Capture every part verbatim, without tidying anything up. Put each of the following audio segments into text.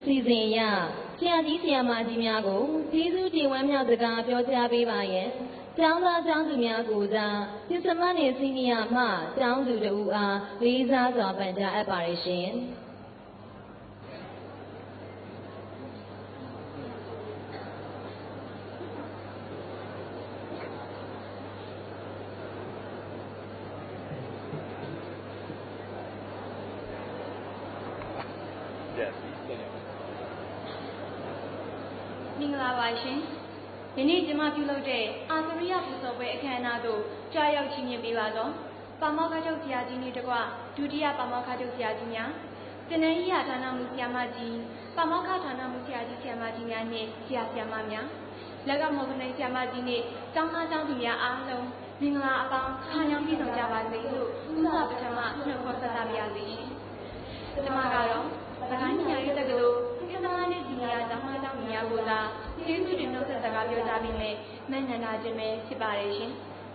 စီစဉ်ရဆရာကြီးဆရာမကြီးများကိုကျေးဇူးတင်ဝမ်းမြောက်စကားပြောကြားပေးပါရန်ကျောင်းသားကျောင်းသူများကိုစားပစ္စမနှင့်စီနီယာမှကျောင်းသူတို့အားလေးစားစွာပန်ကြားအပ်ပါရရှင်မင်္ဂလာပါရှင်။ယနေ့ကျွန်မပြုလုပ်တဲ့အာသရိယပူဇော်ပွဲအခမ်းအနားသို့ကြားရောက်ချီးမြှင့်ပေးပါသောပါမောက္ခချုပ်ဆရာကြီးနှင့်တကွဒုတိယပါမောက္ခချုပ်ဆရာကြီးများ၊တင်နန်းရေးဌာနမှဆရာမကြီး၊ပါမောက္ခဌာနမှဆရာကြီးဆရာမကြီးများနှင့်ဆရာဆရာမများ၊လက်ကမော်ဂနိုင်းဆရာမကြီးနှင့်ကျောင်းသားကျောင်းသူများအားလုံးမင်္ဂလာအပေါင်းခါညောင်းပြည့်စုံကြပါစေလို့ဥစ္စာပထမနှုတ်ခေါ်ဆက်သပါရစေရှင်။ကျွန်မကတော့စကိုင်းညာရေးတက္ကသိုလ်ပြည်သမားနဲ့စီနီယာကျောင်းသားကျောင်းသူများကိုသာကျေးဇူးတင်နှုတ်ဆက်စကားပြောကြားပေးမယ်မနန္ဒာခြင်းပဲဖြစ်ပါတယ်ရှင်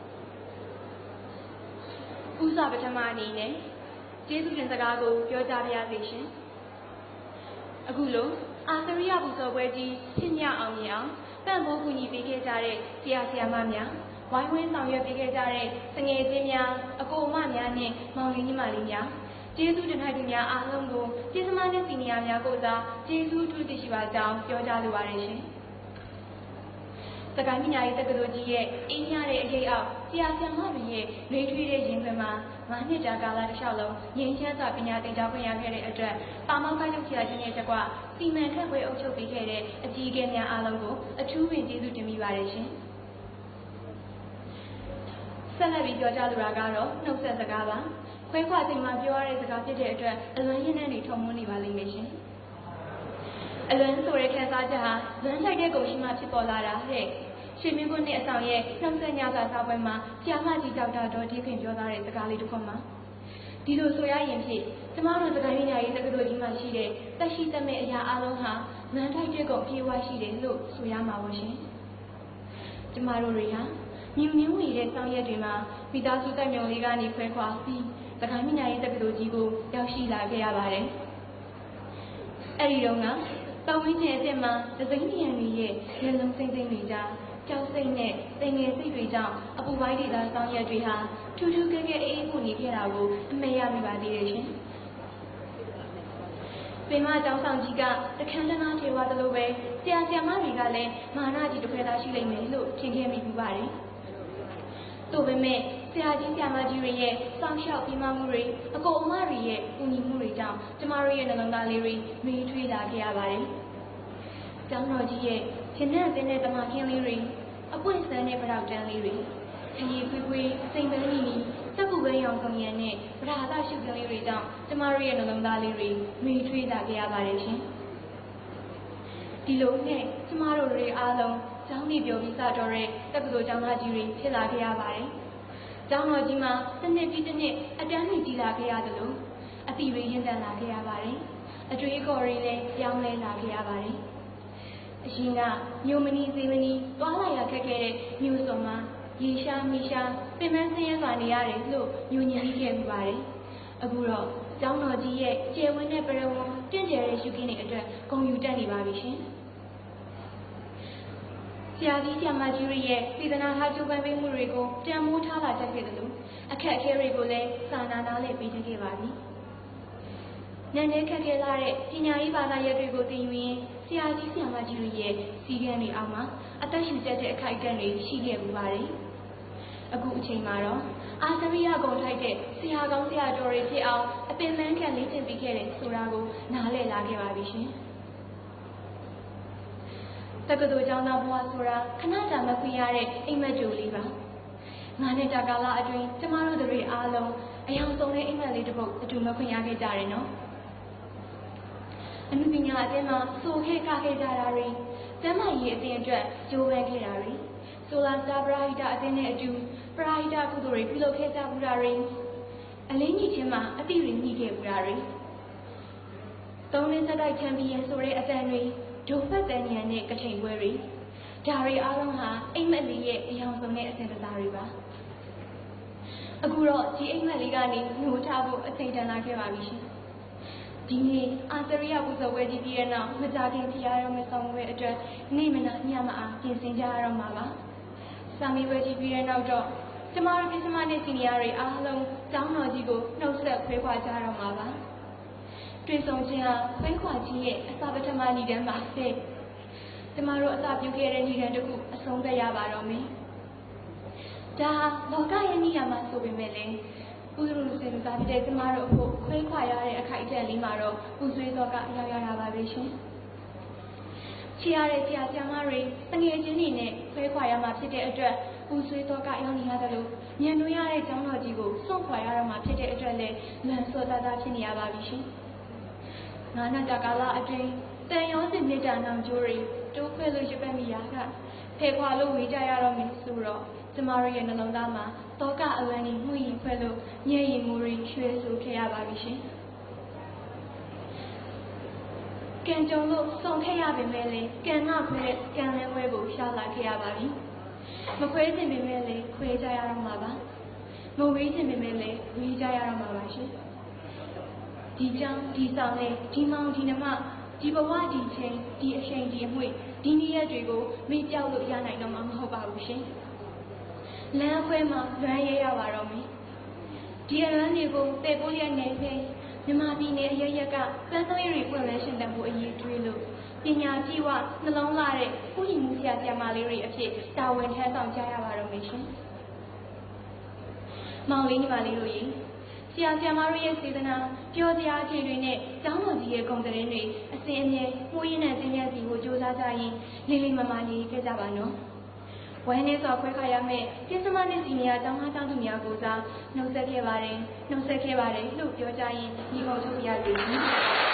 ။ဥစ္စာပထမအနေနဲ့ကျေးဇူးတင်စကားကိုပြောကြားပါရစေရှင်။အခုလိုအာသရိယပူဇော်ပွဲကြီးဖြစ်မြောက်အောင်မြင်အောင်ပံ့ပိုးကူညီပေးခဲ့ကြတဲ့ဆရာဆရာမများဝိုင်းဝန်းဆောင်ရွက်ပေးခဲ့ကြတဲ့တငယ်ချင်းများအကိုအမများနဲ့မောင်လေးညီမလေးများကျေးဇူးတင်ထိုက်သူများအားလုံးကိုကျေးဇူးမနဲ့စီနီယာများကိုသာကျေးဇူးထူးတင်ရှိပါကြောင်းပြောကြားလိုပါတယ်ရှင်။စကိုင်းပညာရေးတက္ကသိုလ်ကြီးရဲ့အင်းရတဲ့အရေးအောက်ဆရာဆရာမတွေရဲ့နှွေးထွေးတဲ့ရင်ခွင်မှာငါးနှစ်ကြာကာလတစ်လျှောက်လုံးငြိမ်းချမ်းစွာပညာသင်ကြားခွင့်ရခဲ့တဲ့အတွက်ပါမောက္ခချုပ်ဆရာကြီးနဲ့တကွစီမံခန့်ခွဲအုပ်ချုပ်ပေးခဲ့တဲ့အကြီးအကဲများအားလုံးကိုအထူးပင်ကျေးဇူးတင်မိပါတယ်ရှင်။ဆက်လက်ပြီးပြောကြားလိုတာကတော့နှုတ်ဆက်စကားပါခွဲခွာချိန်မှာပြောရတဲ့စကားဖြစ်တဲ့အတွက်အလွန်ရင်းနှီးနေထုံမွန်းနေပါလိမ့်မယ်ရှင်။အလွန်ဆိုတဲ့ခံစားချက်ဟာလွမ်းဆိုင်တဲ့ကုန်ရှိမှဖြစ်ပေါ်လာတာတဲ့။ရှင်မင်းကွန်းနဲ့အဆောင်ရဲ့နှုတ်ဆက်ညစာစာပွဲမှာဆရာမကြီးဒေါက်တာဒေါ်တီးခင်ပြောသားတဲ့စကားလေးတစ်ခွန်းမှာဒီလိုဆိုရရင်ဖြင့်ကျမတို့စကိုင်းပညာရေးတက္ကသိုလ်ကြီးမှာရှိတဲ့တက်ရှိတက်မဲ့အရာအလုံးဟာလမ်းထိုက်တဲ့ကုန်ပြေဝရှိတယ်လို့ဆိုရမှာပါရှင်။ကျမတို့တွေဟာမြင်မြင်ဝေတဲ့ဆောင်ရွက်တွေမှာမိသားစုတက်မြုံလေးကနေခွဲခွာပြီးစကိုင်းပညာရေးတက္ကသိုလ်ကြီးကိုရောက်ရှိလာခဲ့ရပါတယ်။အဲဒီတော့ကပတ်ဝန်းကျင်အစ်စ်မှာဒစိမ့်တရံတွေရဲ့မျက်လုံးစိမ့်စိမ့်တွေကြားကြောက်စိတ်နဲ့တငယ်စိတ်တွေကြောင့်အပူပိုင်းဒေသဆောင်ရွက်တွေဟာထူးထူးကဲကဲအေးအေးမှုနေခဲ့တာကိုအမေ့ရမိပါသေးတယ်ရှင်။ပင်မကျောင်းဆောင်ကြီးကတခန်းတနာထေဝါသလိုပဲဆရာဆရာမတွေကလည်းမာနကြီးတစ်ခွဲသားရှိလိမ့်မယ်လို့ထင်ခဲ့မိပြီးပါတယ်။သို့ပေမဲ့ဆရာကြီးဆရာမကြီးတွေရဲ့စောင့်ရှောက်ပြီးမှမှုတွေအကိုအမတွေရဲ့ကူညီမှုတွေကြောင့်ကျမတို့ရဲ့နှလုံးသားလေးတွေမေးထွေးလာခဲ့ရပါတယ်။ကျောင်းတော်ကြီးရဲ့ရှင်နဲ့အင်းနဲ့တမခင်းလေးတွေအပွင့်ဆန်းတဲ့ပရောက်တန်းလေးတွေခရီးဖွေးဖွေးစိန်ပန်းနီနီစက်ကူပန်းရောင်ဆောင်ရံနဲ့ပဓာသရှုပ်ကလေးတွေကြောင့်ကျမတို့ရဲ့နှလုံးသားလေးတွေမေးထွေးလာခဲ့ရပါတယ်ရှင်။ဒီလိုနဲ့ကျမတို့တွေအားလုံးကျောင်းနေပြောပြီးစတော့တဲ့တက္ကသိုလ်ကျောင်းသားကြီးတွေဖြစ်လာခဲ့ရပါတယ်။ကျောင်းတော်ကြီးမှာတစ်နှစ်ပြီးတစ်နှစ်အတန်းတွေကြီးလာခဲ့ရတယ်လို့အတိတွေရင့်တန်လာခဲ့ရပါတယ်။အတွေ့အခေါ်တွေလည်းပြောင်းလဲလာခဲ့ရပါတယ်။အရှင်ကမြို့မနီစေမနီသွားလာရခက်ခဲ့တဲ့မြို့စုံမှာရေရှားမီရှားပင်ပန်းဆင်းရဲစွာနေရတယ်လို့ညွှန်ညင်းခဲ့ပြပါတယ်။အခုတော့ကျောင်းတော်ကြီးရဲ့ကျယ်ဝန်းတဲ့ပရဝဏ်တင့်တယ်တဲ့ရှုခင်းတွေအတွက်ဂုဏ်ယူတတ်နေပါပြီရှင်။ဆရာကြီးဆရာမကြီးတွေရဲ့ပြည်သနာထားကြိုးပမ်းပေးမှုတွေကိုတန်မိုးထားလာတတ်ခဲ့တယ်လို့အခက်အခဲတွေကိုလည်းစာနာနာနဲ့ပြီးတတ်ခဲ့ပါပြီ။နန်းနေခက်ခဲလာတဲ့ပညာရေးဘာသာရပ်တွေကိုသင်ယူရင်းဆရာကြီးဆရာမကြီးတွေရဲ့စီကံတွေအောက်မှာအသက်ရှူတတ်တဲ့အခိုက်အတန့်တွေရှိခဲ့ပူပါတယ်။အခုအချိန်မှာတော့အာသရိယဂုဏ်ထိုက်တဲ့ဆရာကောင်းဆရာတော်တွေဖြစ်အောင်အပင်ပန်းခံလေ့ကျင့်ပြီးခဲ့တဲ့ဆိုတာကိုနားလည်လာခဲ့ပါပြီရှင်။တက္ကသိုလ်ကျောင်းသားဘဝဆိုတာခဏကြာမခွင့်ရတဲ့အိမ်မက်ကြိုလေးပါ။ငါးနှစ်တာကာလအတွင်းကျမတို့တွေအားလုံးအယောင်ဆုံးတဲ့အိမ်မက်လေးတစ်ပုဒ်အတူမခွင့်ရခဲ့ကြတယ်နော်။အမှုပညာအသင်းမှာဆိုခဲ့ကခဲ့ကြတာတွေကျမ်းမာရေးအသင်းအတွက်ကြိုးပမ်းခဲ့တာတွေဆိုလာစတာပရာဟိတအသင်းနဲ့အတူပရာဟိတကုသိုလ်တွေပြုလုပ်ခဲ့ကြမှုတာတွေအလင်းကြီးချင်းမှာအတိတွေညှိခဲ့မှုတာတွေသုံးနှစ်ဆက်တိုက်ချန်ပီယံဆိုတဲ့အသံတွေဒုဖတ်တန်ညံနဲ့ကထိန်ပွဲတွေဒါတွေအားလုံးဟာအိမ်မက်လေးရဲ့အယောင်ဆုံးတဲ့အစဉ်တစားတွေပါအခုတော့ဒီအိမ်မက်လေးကနေညှို့ထားဖို့အချိန်တန်လာခဲ့ပါပြီရှင်ဒီနေ့အာသရိယပူဇော်ပွဲကြီးပြီးတဲ့နောက်မကြခင်ဖြစ်ရတော့မယ့်ဆောင်ပွဲအတွက်နေ့မနက်ညမအားပြင်ဆင်ကြရတော့မှာပါ။ဆောင်ပွဲကြီးပြီးတဲ့နောက်တော့ကျမတို့ပြည်စမနဲ့စီနီယာတွေအားလုံးကျောင်းတော်ကြီးကိုနှုတ်ဆက်ခွဲခွာကြတော့မှာပါ။တွေ့ဆုံခြင်းဟာခွဲခွာခြင်းရဲ့အစပထမဏ္ဍန်ပါပဲ။ကျမတို့အစပြုခဲ့တဲ့ဏ္ဍန်တစ်ခုအဆုံးသတ်ရပါတော့မယ်။ဒါလောကရဲ့နေရာမှာဆိုပေမဲ့လည်းပူဇော်လူစင်သားဖြစ်တဲ့ကျမတို့အဖို့ခွဲခွာရတဲ့အခိုက်အတန့်လေးမှာတော့ပူဆွေးသောကရောက်ရတာပါပဲရှင်။ချီရတဲ့ဆရာဆရာမတွေတငယ်ချင်းတွေနဲ့ခွဲခွာရမှာဖြစ်တဲ့အတွက်ပူဆွေးသောကရောက်နေရတယ်လို့ညံ့နွေးရတဲ့ကျောင်းတော်ကြီးကိုစွန့်ခွာရတော့မှာဖြစ်တဲ့အတွက်လည်းလန်စောသားသားဖြစ်နေရပါပြီရှင်။ငါးနှစ်တာကာလအတွင်းတန်ရောစင်မြစ်တာနောင်ကျိုးတွေတိုးခွဲလို့ရပတ်မိရကဖယ်ခွာလို့ဝေးကြရတော့မယ်ဆိုတော့ကျမတို့ရဲ့နှလုံးသားမှာတောကအလံကြီးမှုရင်ဖွဲ့လို့ညံ့ရင်မူရီရွှေဆူဖြစ်ရပါပြီရှင်။ကံကြုံလို့ဆုံးခဲ့ရပေမဲ့လည်းကံငါခွဲတဲ့ကံလန်းဝဲကိုရှာလာခဲ့ရပါပြီ။မခွဲခြင်းပေမဲ့လည်းခွဲကြရတော့မှာပါ။မဝေးခြင်းပေမဲ့လည်းဝေးကြရတော့မှာပါရှင်။ဒီကြောင့်ဒီဆောင်နဲ့ဒီမောင်ဒီနှမဒီဘဝဒီချင်းဒီအချိန်ဒီအမွေဒီနည်းရက်တွေကိုမေ့ပြောက်လို့ရနိုင်တော့မှာမဟုတ်ပါဘူးရှင်။လမ်းခွဲမှာလွမ်းရဲရပါတော့မယ်ဒီအလွမ်းတွေကိုတဲ့ကိုရနေဖေးမြမပြည်နယ်ရရက်ကပန်းသွေးတွေပွင့်လန်းရှင်သန်မှုအရေးတွေးလို့ပညာကြည့်ဝနှလုံးလာတဲ့ဥယျာဉ်မှုဆရာဆရာမလေးတွေအဖြစ်တာဝန်ထမ်းဆောင်ကြရပါတော့မယ်ရှင်မောင်လေးညီမလေးတို့ရေဆရာဆရာမတို့ရဲ့စေတနာပြောစရာအခြေတွေနဲ့ကျောင်းတော်ကြီးရဲ့ဂုဏ်သတင်းတွေအစဉ်အမြဲမှုရင်းနဲ့တင်းမြတ်စီကိုစူးစမ်းကြရင်လေးလေးမမနေခဲ့ကြပါနော်ဝမ်းနဲ့စွာခွဲခါရမယ်ပြင်းစမနဲ့စီနီယာကျောင်းသားကျောင်းသူများကိုစားနှုတ်ဆက်ခဲ့ပါတယ်နှုတ်ဆက်ခဲ့ပါတယ်လို့ပြောကြရင်ညီကောင်ချုပ်ပြရစီ